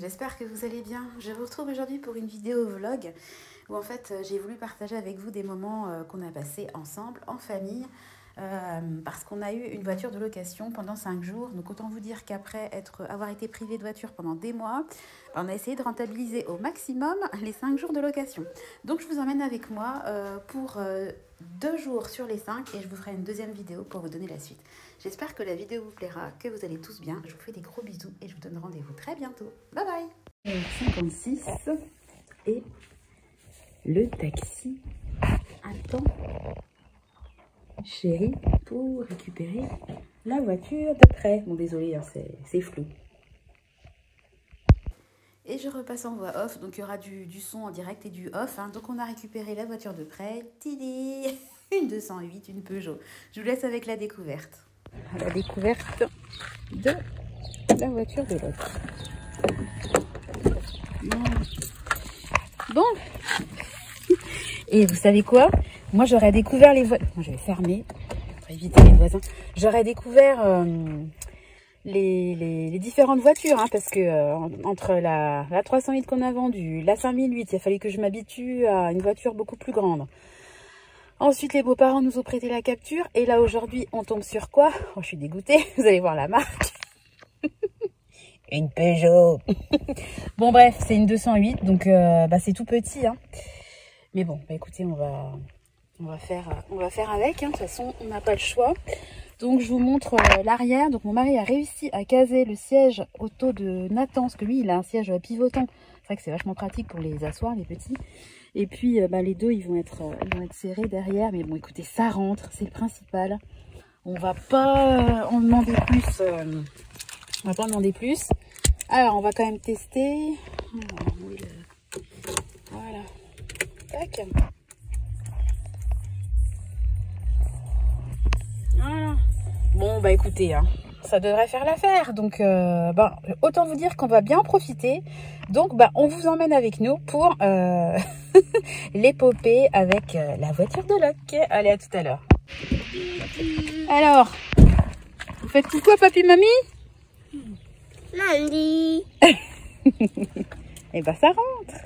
j'espère que vous allez bien. Je vous retrouve aujourd'hui pour une vidéo vlog où en fait j'ai voulu partager avec vous des moments qu'on a passés ensemble, en famille, parce qu'on a eu une voiture de location pendant 5 jours. Donc autant vous dire qu'après avoir été privé de voiture pendant des mois, on a essayé de rentabiliser au maximum les 5 jours de location. Donc je vous emmène avec moi pour 2 jours sur les 5 et je vous ferai une deuxième vidéo pour vous donner la suite. J'espère que la vidéo vous plaira, que vous allez tous bien. Je vous fais des gros bisous et je vous donne rendez-vous très bientôt. Bye bye. 56 et le taxi attend chérie pour récupérer la voiture de près. Bon désolé, hein, c'est flou. Et je repasse en voix off, donc il y aura du son en direct et du off. Hein. Donc on a récupéré la voiture de près. Tidi, une 208, une Peugeot. Je vous laisse avec la découverte. La découverte de la voiture de l'autre. Bon. Et vous savez quoi? Moi j'aurais découvert les voitures. Je vais fermer pour éviter les voisins. J'aurais découvert les différentes voitures, hein, parce que entre la 308 qu'on a vendue, la 5008, il a fallu que je m'habitue à une voiture beaucoup plus grande. Ensuite, les beaux-parents nous ont prêté la capture. Et là, aujourd'hui, on tombe sur quoi? Oh, je suis dégoûtée. Vous allez voir la marque. Une Peugeot. Bon, bref, c'est une 208. Donc, c'est tout petit. Hein. Mais bon, écoutez, on va faire avec. Hein. De toute façon, on n'a pas le choix. Donc, je vous montre l'arrière. Donc, mon mari a réussi à caser le siège auto de Nathan. Parce que lui, il a un siège pivotant. C'est vrai que c'est vachement pratique pour les asseoir, les petits. Et puis, les deux, ils vont être serrés derrière. Mais bon, écoutez, ça rentre, c'est le principal. On va pas en demander plus. On va pas en demander plus. Alors, on va quand même tester. Voilà. Tac. Voilà. Bon, écoutez, hein, ça devrait faire l'affaire. Donc, autant vous dire qu'on va bien en profiter. Donc, on vous emmène avec nous pour l'épopée avec la voiture de loc. Allez, à tout à l'heure. Alors, vous faites coucou à papy, mamie? Lundi. Et ça rentre.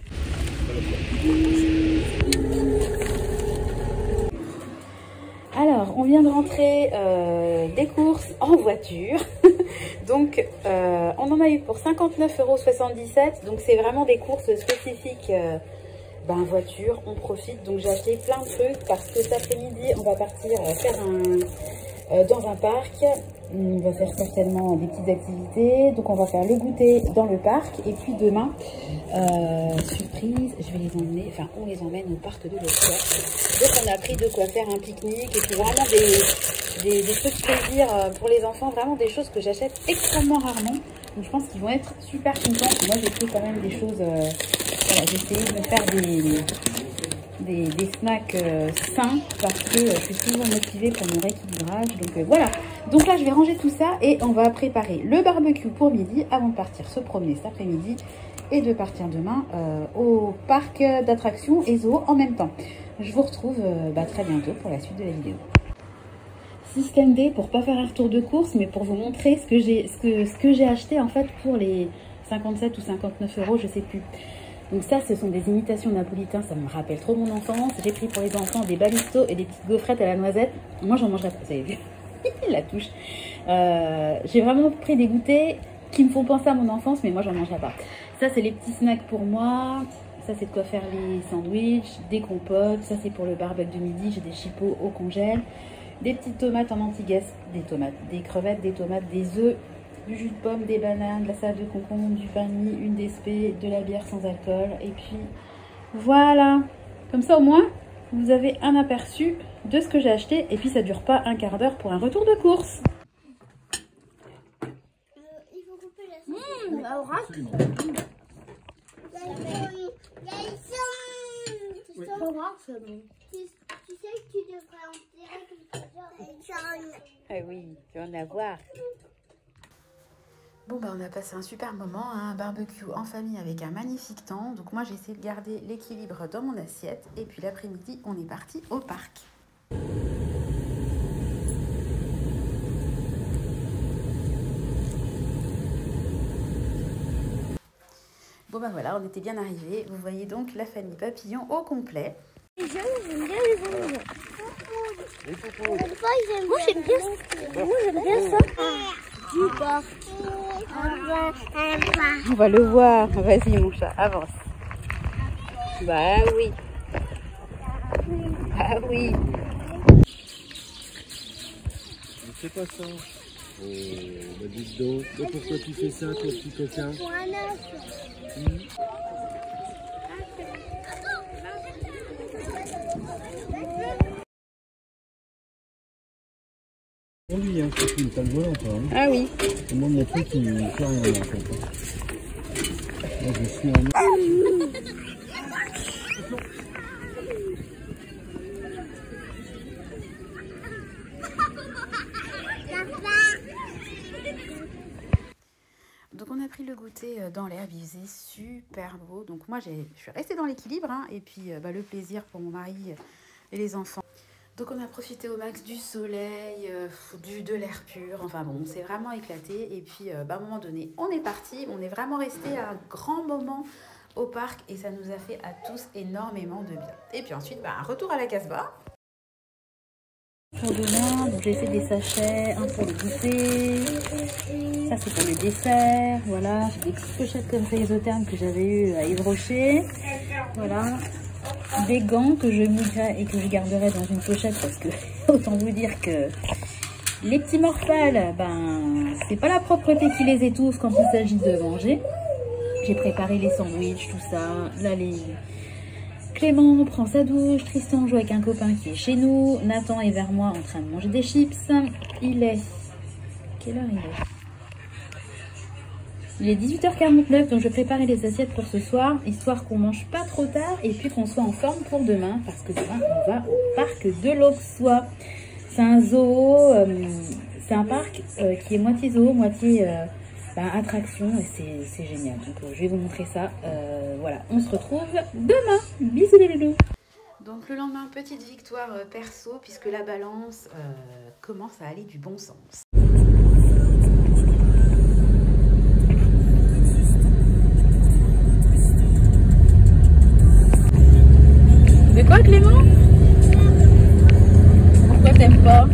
Alors, on vient de rentrer des courses en voiture. Donc, on en a eu pour 59,77 €. Donc, c'est vraiment des courses spécifiques voiture. On profite. Donc, j'ai acheté plein de trucs parce que cet après-midi, on va partir faire dans un parc. On va faire certainement des petites activités. Donc, on va faire le goûter dans le parc. Et puis, demain, surprise, je vais les emmener, on les emmène au parc de l'Oscar. Donc, on a pris de quoi faire un pique-nique. Et puis, vraiment des trucs plaisir pour les enfants. Vraiment des choses que j'achète extrêmement rarement. Donc, je pense qu'ils vont être super contents. Moi, j'ai pris quand même des choses... j'ai essayé de me faire des snacks sains parce que je suis toujours motivée pour mon rééquilibrage. Donc voilà. Donc là, je vais ranger tout ça et on va préparer le barbecue pour midi avant de partir se promener cet après-midi et de partir demain au parc d'attractions et zoo en même temps. Je vous retrouve très bientôt pour la suite de la vidéo. Système D pour pas faire un retour de course, mais pour vous montrer ce que j'ai acheté en fait pour les 57 ou 59 €, je sais plus. Donc ça, ce sont des imitations napolitains, ça me rappelle trop mon enfance. J'ai pris pour les enfants des balistos et des petites gaufrettes à la noisette. Moi, j'en mangerai pas, vous avez vu. La touche. J'ai vraiment pris des goûters qui me font penser à mon enfance, mais moi, j'en mangerai pas. Ça, c'est les petits snacks pour moi. Ça, c'est de quoi faire les sandwichs, des compotes. Ça, c'est pour le barbecue de midi. J'ai des chipots au congèle. Des petites tomates en anti-gas. Des crevettes, des tomates, des œufs. Du jus de pomme, des bananes, de la salade de concombre, du pain de mie, une DSP, de la bière sans alcool. Et puis voilà. Comme ça au moins, vous avez un aperçu de ce que j'ai acheté. Et puis ça dure pas un quart d'heure pour un retour de course. Il faut couper la orange. Tu sais que tu devrais en tirer quelque chose. Ah oui, tu vas en avoir. Bon, on a passé un super moment, hein, un barbecue en famille avec un magnifique temps. Donc moi, j'ai essayé de garder l'équilibre dans mon assiette. Et puis l'après-midi, on est parti au parc. Bon bah voilà, on était bien arrivés. Vous voyez donc la famille papillon au complet. Les jeunes, j'aime bien les bonbons. Moi j'aime bien ça. Du parc. On va le voir. Vas-y mon chat, avance. Bah oui. Ah oui. C'est pas ça. Oh, bah dites donc. Bah pourquoi tu fais ça, toi, petit coquin? Pour lui, hein, Sophie, t'as le volant, toi. Hein. Ah oui. Moi, mon truc, il ne fait rien, en fait. Moi, je suis en... Donc on a pris le goûter dans l'herbe, il faisait super beau. Donc moi je suis restée dans l'équilibre hein, et puis le plaisir pour mon mari et les enfants. Donc on a profité au max du soleil, de l'air pur, enfin bon on s'est vraiment éclaté. Et puis à un moment donné on est parti, on est vraiment resté un grand moment au parc et ça nous a fait à tous énormément de bien. Et puis ensuite un retour à la Casbah. Pour demain, donc j'ai fait des sachets, un pour le goûter, ça c'est pour le dessert, voilà, j'ai des petites pochettes comme ça isothermes que j'avais eu à Yves Rocher, voilà, des gants que je mouillerai et que je garderai dans une pochette parce que autant vous dire que les petits morphales, c'est pas la propreté qui les étouffe quand il s'agit de manger. J'ai préparé les sandwichs, tout ça, là Clément prend sa douche, Tristan joue avec un copain qui est chez nous, Nathan est vers moi en train de manger des chips. Il est... Quelle heure il est? Il est 18h49, donc je vais préparer les assiettes pour ce soir, histoire qu'on mange pas trop tard et puis qu'on soit en forme pour demain, parce que demain on va au parc de l'Auxois. C'est un zoo, c'est un parc qui est moitié zoo, moitié... attraction et c'est génial, donc je vais vous montrer ça. Voilà, on se retrouve demain. Bisous les loulous. Donc le lendemain, petite victoire perso puisque la balance commence à aller du bon sens. Mais quoi Clément? Pourquoi t'aimes pas?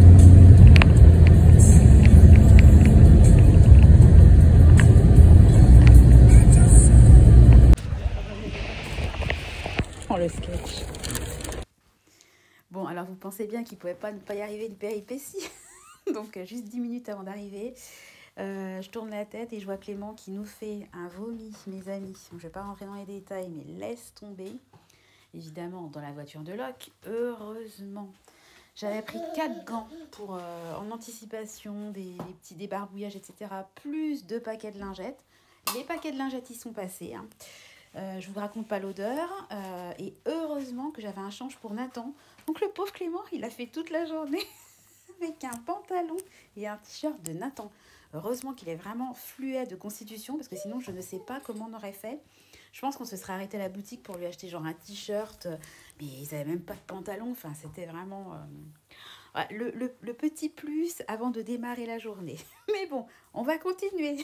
Le sketch. Bon, alors vous pensez bien qu'il ne pouvait pas ne pas y arriver une péripétie. Donc, juste 10 minutes avant d'arriver, je tourne la tête et je vois Clément qui nous fait un vomi, mes amis. Je ne vais pas rentrer dans les détails, mais laisse tomber. Évidemment, dans la voiture de Locke, heureusement. J'avais pris 4 gants pour, en anticipation, des petits débarbouillages, etc. Plus 2 paquets de lingettes. Les paquets de lingettes, ils sont passés, hein. Je vous raconte pas l'odeur et heureusement que j'avais un change pour Nathan. Donc le pauvre Clément, il a fait toute la journée avec un pantalon et un t-shirt de Nathan. Heureusement qu'il est vraiment fluet de constitution parce que sinon je ne sais pas comment on aurait fait. Je pense qu'on se serait arrêté à la boutique pour lui acheter genre un t-shirt, mais ils n'avaient même pas de pantalon. Enfin, c'était vraiment le petit plus avant de démarrer la journée. Mais bon, on va continuer.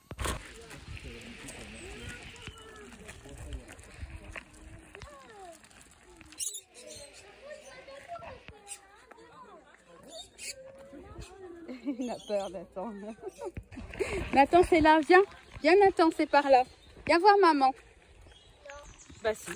Il a peur, Nathan. Nathan, c'est là, viens. Viens, Nathan, c'est par là. Viens voir maman. Bah si.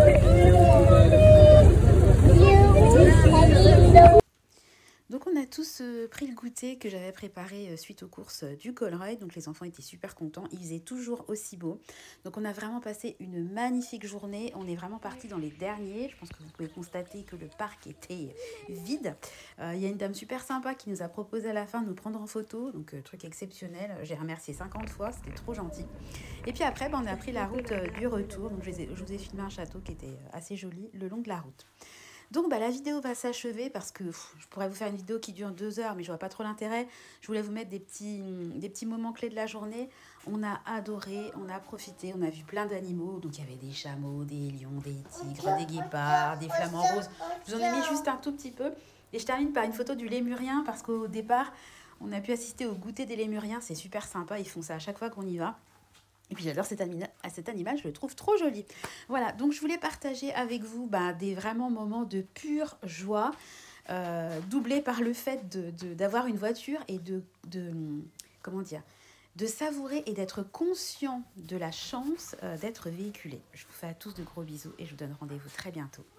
Donc on a tous tous pris le goûter que j'avais préparé suite aux courses du Colruyt. Donc les enfants étaient super contents. Il faisait toujours aussi beau. Donc on a vraiment passé une magnifique journée. On est vraiment parti dans les derniers. Je pense que vous pouvez constater que le parc était vide. Il y a une dame super sympa qui nous a proposé à la fin de nous prendre en photo. Donc truc exceptionnel. J'ai remercié 50 fois. C'était trop gentil. Et puis après, on a pris la route du retour. Donc je vous ai filmé un château qui était assez joli le long de la route. Donc la vidéo va s'achever parce que je pourrais vous faire une vidéo qui dure 2 heures, mais je vois pas trop l'intérêt. Je voulais vous mettre des petits moments clés de la journée. On a adoré, on a profité, on a vu plein d'animaux. Donc il y avait des chameaux, des lions, des tigres, des guépards, des flamants roses. Je vous en ai mis juste un tout petit peu. Et je termine par une photo du lémurien parce qu'au départ, on a pu assister au goûter des lémuriens. C'est super sympa, ils font ça à chaque fois qu'on y va. Et puis j'adore cet animal, je le trouve trop joli. Voilà, donc je voulais partager avec vous des vraiment moments de pure joie, doublés par le fait d'avoir une voiture et comment dire, de savourer et d'être conscient de la chance d'être véhiculé. Je vous fais à tous de gros bisous et je vous donne rendez-vous très bientôt.